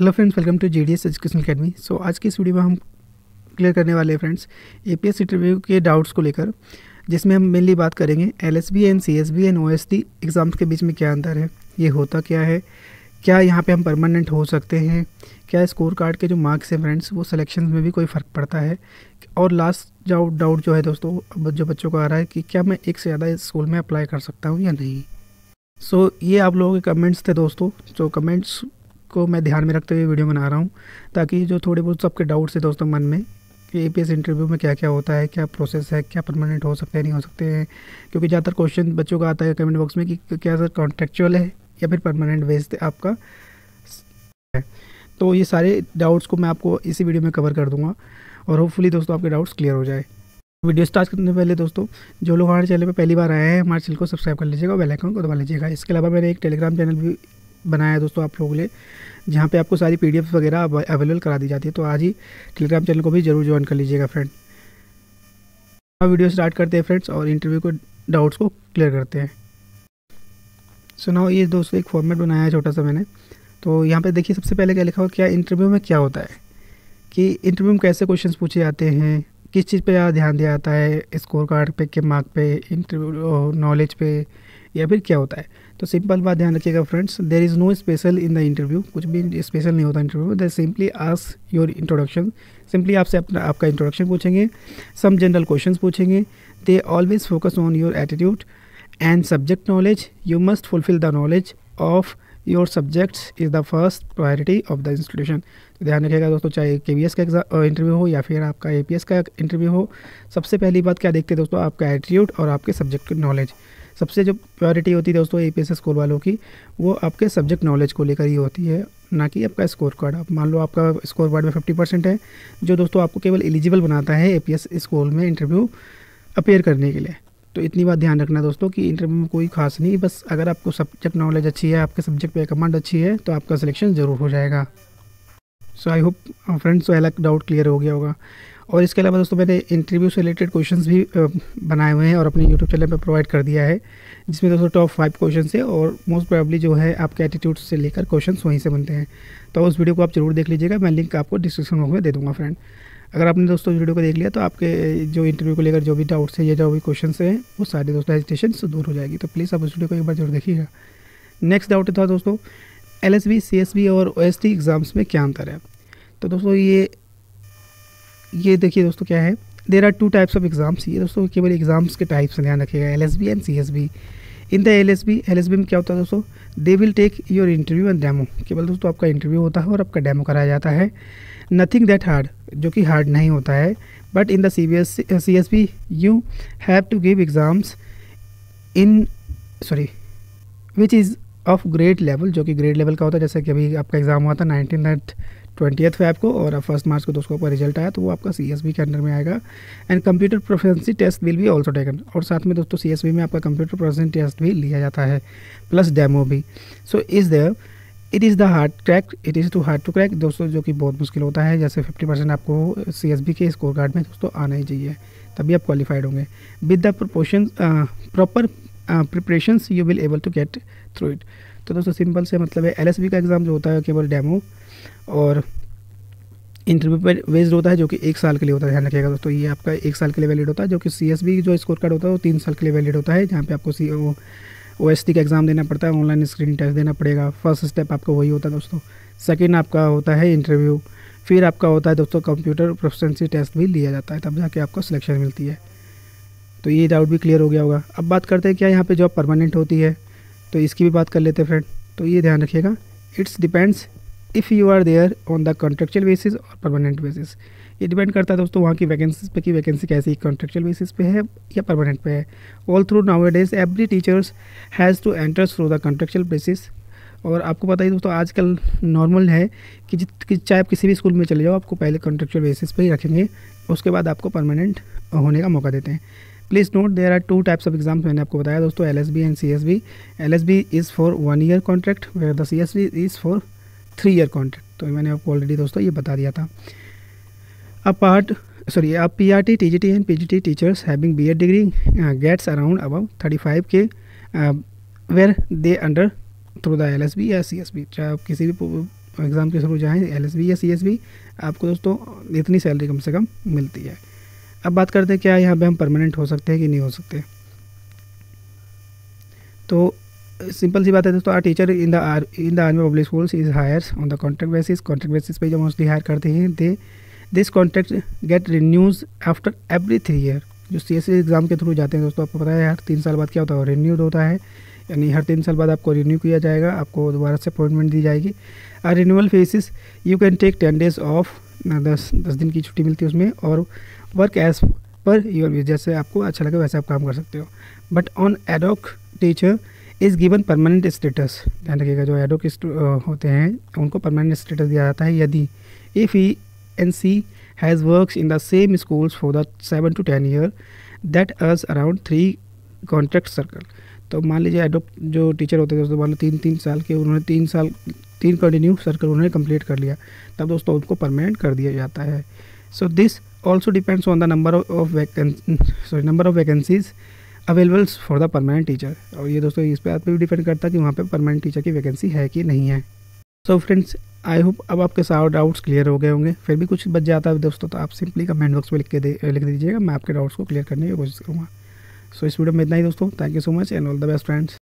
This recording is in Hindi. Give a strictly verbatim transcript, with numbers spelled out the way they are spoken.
Hello friends, welcome to GDS education academy. So आज की इस वीडियो में हम क्लियर करने वाले हैं फ्रेंड्स एपीएस इंटरव्यू के डाउट्स को लेकर, जिसमें हम मेनली बात करेंगे LSB and CSB and OSD exams के बीच में क्या अंतर है, ये होता क्या है, क्या यहाँ पे हम परमानेंट हो सकते हैं, क्या स्कोर कार्ड के जो मार्क्स हैं फ्रेंड्स वो सिलेक्शन में भी कोई फ़र्क पड़ता है, और लास्ट जो डाउट जो है दोस्तों जो बच्चों को आ रहा है कि क्या मैं एक से ज़्यादा स्कूल में अप्लाई कर सकता हूँ या नहीं। सो so, ये आप लोगों के कमेंट्स थे दोस्तों, जो कमेंट्स को मैं ध्यान में रखते हुए वीडियो बना रहा हूँ, ताकि जो थोड़े बहुत सबके डाउट्स है दोस्तों मन में कि एपीएस इंटरव्यू में क्या क्या होता है, क्या प्रोसेस है, क्या परमानेंट हो सकते हैं नहीं हो सकते हैं, क्योंकि ज़्यादातर क्वेश्चन बच्चों का आता है कमेंट बॉक्स में कि क्या सर कॉन्ट्रेक्चुअल है या फिर परमानेंट बेस आपका है। तो ये सारे डाउट्स को मैं आपको इसी वीडियो में कवर कर दूँगा और होपफुली दोस्तों आपके डाउट्स क्लियर हो जाए। वीडियो स्टार्ट करने से पहले दोस्तों जो लोग हमारे चैनल पे पहली बार आए हैं हमारे चैनल को सब्सक्राइब कर लीजिएगा और बेल आइकन को दबा लीजिएगा। इसके अलावा मैंने एक टेलीग्राम चैनल भी बनाया है दोस्तों आप लोगों के लिए, जहाँ पे आपको सारी पीडीएफ वगैरह अवेलेबल करा दी जाती है, तो आज ही टेलीग्राम चैनल को भी जरूर ज्वाइन कर लीजिएगा फ्रेंड। अब वीडियो स्टार्ट करते हैं फ्रेंड्स और इंटरव्यू को डाउट्स को क्लियर करते हैं। सो नाउ ये दोस्तों एक फॉर्मेट बनाया है छोटा सा मैंने, तो यहाँ पे देखिए सबसे पहले क्या लिखा हुआ, क्या इंटरव्यू में क्या होता है, कि इंटरव्यू में कैसे क्वेश्चन पूछे जाते हैं, किस चीज़ पे ज़्यादा ध्यान दिया जाता है, स्कोर कार्ड पे के मार्क पे, इंटरव्यू नॉलेज पे, या फिर क्या होता है। तो सिंपल बात ध्यान रखिएगा friends, there is no special in the interview, कुछ भी स्पेशल नहीं होता इंटरव्यू में। They simply ask your introduction, simply आपसे अपना आपका इंट्रोडक्शन पूछेंगे, सम जनरल क्वेश्चंस पूछेंगे। They always focus on your attitude and subject knowledge, you must fulfill the knowledge of your subjects is the first priority of the institution. तो ध्यान रखिएगा दोस्तों, चाहे केवीएस का एग्जाम इंटरव्यू हो या फिर आपका एपीएस का इंटरव्यू हो, सबसे पहली बात क्या देखते हैं दोस्तों, आपका एटीट्यूड और आपके सब्जेक्ट की नॉलेज। सबसे जो प्रायोरिटी होती है दोस्तों एपीएस स्कोर वालों की, वो आपके सब्जेक्ट नॉलेज को लेकर ही होती है, ना कि आपका स्कोर कार्ड। आप मान लो आपका स्कोर कार्ड में फिफ्टी परसेंट है, जो दोस्तों आपको केवल एलिजिबल बनाता है एपीएस स्कूल में इंटरव्यू अपेयर करने के लिए। तो इतनी बात ध्यान रखना दोस्तों कि इंटरव्यू में कोई खास नहीं, बस अगर आपको सब्जेक्ट नॉलेज अच्छी है, आपके सब्जेक्ट पे कमांड अच्छी है, तो आपका सिलेक्शन ज़रूर हो जाएगा। सो आई होप फ्रेंड्स तो अलग डाउट क्लियर हो गया होगा। और इसके अलावा दोस्तों मैंने इंटरव्यू से रिलेटेड क्वेश्चंस भी बनाए हुए हैं और अपने यूट्यूब चैनल पर प्रोवाइड कर दिया है, जिसमें दोस्तों टॉप फाइव क्वेश्चन है और मोस्ट प्रोबेबली जो है आपके एटीट्यूड से लेकर क्वेश्चन वहीं से बनते हैं। तो उस वीडियो को आप जरूर देख लीजिएगा, मैं लिंक आपको डिस्क्रिप्शन बॉक्स में दे दूँगा फ्रेंड। अगर आपने दोस्तों वीडियो को देख लिया तो आपके जो इंटरव्यू को लेकर जो भी डाउट्स है या जो भी क्वेश्चन हैं वो सारे दोस्तों हेजिटेशन से दूर हो जाएगी। तो प्लीज़ आप उस वीडियो को एक बार जरूर देखिएगा। नेक्स्ट डाउट था दोस्तों एलएसबी, सीएसबी और ओएसडी एग्ज़ाम्स में क्या अंतर है। तो दोस्तों ये ये देखिए दोस्तों क्या है, there are two types of exams. ये दोस्तों केवल एग्जाम्स के टाइप्स से ध्यान रखिएगा, LSB and CSB. In the LSB LSB में क्या होता है दोस्तों, they will take your interview and demo. केवल दोस्तों आपका इंटरव्यू होता है और आपका डेमो कराया जाता है, नथिंग दैट हार्ड, जो कि हार्ड नहीं होता है। But in the C S B you have to give exams in sorry which is of grade level, जो कि ग्रेड लेवल का होता है। जैसे कि अभी आपका एग्ज़ाम हुआ था नाइनटीन एट ट्वेंटी फेब को और फर्स्ट मार्च को दोस्तों का रिजल्ट आया, तो वो आपका सीएसबी के अंडर में आएगा। And computer proficiency test will be also taken, और साथ में दोस्तों सीएसबी में आपका कंप्यूटर प्रोफिशिएंसी टेस्ट भी लिया जाता है, प्लस डेमो भी। So is there it is the hard crack, it is too hard to crack दोस्तों, जो कि बहुत मुश्किल होता है। जैसे फिफ्टी परसेंट आपको सीएसबी के स्कोर कार्ड में दोस्तों आना ही चाहिए, तभी आप क्वालिफाइड होंगे। With the proportion proper preparations you will able to get through it. तो दोस्तों सिंपल से मतलब है एलएसबी का एग्ज़ाम जो होता है केवल डेमो और इंटरव्यू पर बेस्ड होता है, जो कि एक साल के लिए होता है। ध्यान रखिएगा दोस्तों, ये आपका एक साल के लिए वैलिड होता है, जो कि सीएसबी जो स्कोर कार्ड होता है वो तीन साल के लिए वैलिड होता है, जहाँ पे आपको सी ओ ओएसटी का एग्ज़ाम देना पड़ता है, ऑनलाइन स्क्रीनिंग टेस्ट देना पड़ेगा। फर्स्ट स्टेप आपका वही होता है दोस्तों। सेकेंड आपका होता है इंटरव्यू, फिर आपका होता है दोस्तों कंप्यूटर प्रोफिशिएंसी टेस्ट भी लिया जाता है, तब जाके आपको सिलेक्शन मिलती है। तो ये डाउट भी क्लियर हो गया होगा। अब बात करते हैं क्या यहाँ पे जॉब परमानेंट होती है, तो इसकी भी बात कर लेते हैं फ्रेंड। तो ये ध्यान रखिएगा, it's depends if you are there on the contractual basis और परमानेंट बेसिस। ये डिपेंड करता है दोस्तों वहाँ की वैकेंसीज पे कि वैकेंसी कैसी कॉन्ट्रेक्चुअल बेसिस पे है या परमानेंट पे है। All through nowadays every teachers has to enter through the contractual basis. और आपको पता ही दोस्तों आजकल नॉर्मल है कि जित चाहे आप किसी भी स्कूल में चले जाओ, आपको पहले कॉन्ट्रेक्चुअल बेसिस पे ही रखेंगे, उसके बाद आपको परमानेंट होने का मौका देते हैं। Please note there are two types of exams, मैंने आपको बताया दोस्तों LSB and CSB. LSB is for one year contract where the CSB is for three year contract. तो मैंने आपको ऑलरेडी दोस्तों ये बता दिया था। अब पार्ट सॉरी अब PRT, TGT and PGT teachers having BEd degree gets around about thirty five K where they under through the LSB या सीएसबी। चाहे आप किसी भी एग्ज़ाम के थ्रू जाएँ एलएसबी या सीएसबी, आपको दोस्तों इतनी सैलरी कम से कम मिलती है। अब बात करते हैं क्या यहाँ पे हम परमानेंट हो सकते हैं कि नहीं हो सकते। तो सिंपल सी बात है दोस्तों, our teacher in the in the Army Public Schools is hire on the contract basis. Contract basis पे जो मोस्टली हायर करते हैं, they this contract get renews after every three year. जो सी एस सी एग्ज़ाम के थ्रू जाते हैं दोस्तों, आपको पता है हर तीन साल बाद क्या होता है, रिन्यूड होता है, यानी हर तीन साल बाद आपको रिन्यू किया जाएगा, आपको दोबारा से अपॉइंटमेंट दी जाएगी। A renewal phases you can take ten days off, दस दस दिन की छुट्टी मिलती है उसमें, और वर्क एज पर योर, जैसे आपको अच्छा लगे वैसे आप काम कर सकते हो। But on ad hoc teacher is given permanent status. ध्यान रखिएगा, जो एडॉक होते हैं उनको परमानेंट स्टेटस दिया जाता है यदि if E N C has works in the same schools for the seven to ten year that ours around three contract circle. तो मान लीजिए एडॉक जो टीचर होते हैं दोस्तों, मान लो तीन तीन साल के उन्होंने तीन साल तीन कंटिन्यू सर्कल उन्होंने कंप्लीट कर लिया, तब दोस्तों उनको परमानेंट कर दिया जाता है। So this also depends on the number of vacancy sorry number of vacancies available for the permanent teacher. और ये दोस्तों इस बात पे भी डिपेंड करता है कि वहाँ पे परमानेंट टीचर की वैकेंसी है कि नहीं है। सो फ्रेंड्स, आई होप अब आपके सारे डाउट्स क्लियर हो गए होंगे। फिर भी कुछ बच जाता है दोस्तों तो आप सिंपली कमेंट बॉक्स में लिख के दे लिख दीजिएगा, मैं आपके डाउट्स को क्लियर करने की कोशिश करूँगा। सो इस वीडियो में इतना ही दोस्तों, thank you so much and all the best friends.